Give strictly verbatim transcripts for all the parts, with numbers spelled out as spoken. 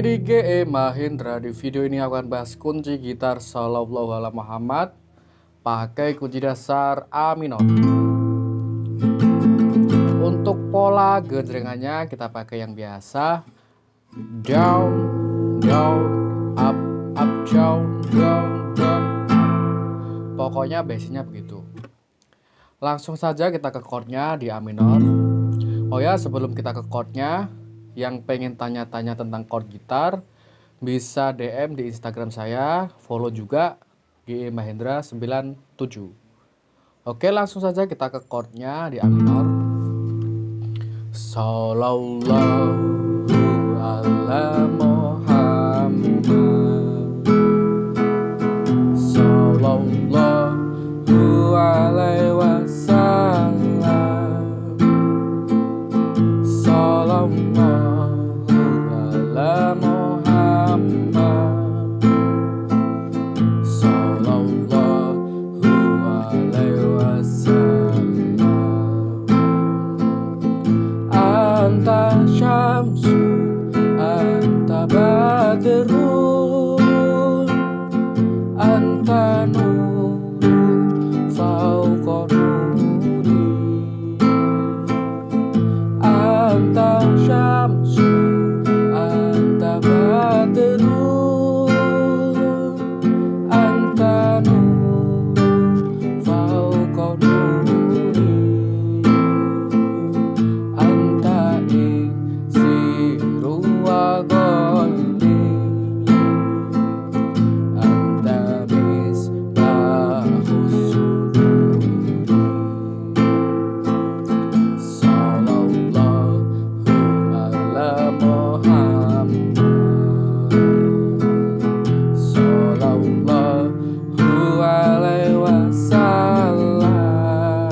Kembali di G E Mahendra. Di video ini aku akan bahas kunci gitar Shallallahu ala Muhammad pakai kunci dasar A minor. Untuk pola genjrengannya kita pakai yang biasa, down, down, up, up, down, down, down. Pokoknya basicnya begitu. Langsung saja kita ke chordnya di A minor. Oh ya, sebelum kita ke chordnya, yang pengen tanya-tanya tentang chord gitar bisa D M di Instagram saya, follow juga G E Mahendra sembilan tujuh. Oke, langsung saja kita ke chordnya di A minor. Shallallahu ala Muhammad, Shallallahu alaihi wasallam, Shallallahu ala Muhammad, Shallallahu alaihi wasallam. Anta syamsu, anta badrun, anta nurun fauqa nuri. Anta syamsu, anta badrun, anta nurun fauqa nuri. Anta iksiru wa ghalli, anta misbahus suduri. Shallallahu ala Muhammad, Shallallahu alaihi wasallam,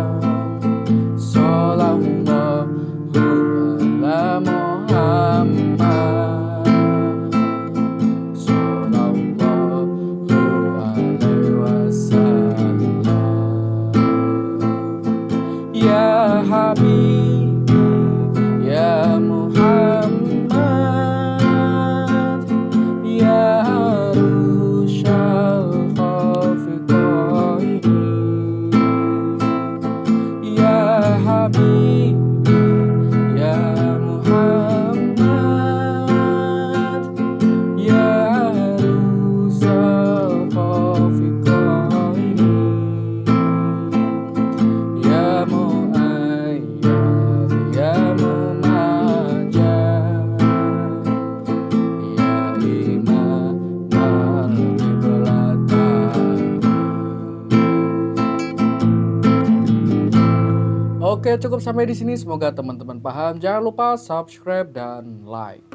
Shallallahu ala Muhammad, Shallallahu alaihi wasallam. Ya Habibi, ya Muhammad, ya Rushal Khafiqaini. Ya Habibi, ya Muhammad, ya Rushal Khafiqaini. Ya Mu'ayyad, ya Mumajjad, ya Imam al-Qiblatain. Oke, cukup sampai di sini. Semoga teman-teman paham. Jangan lupa subscribe dan like.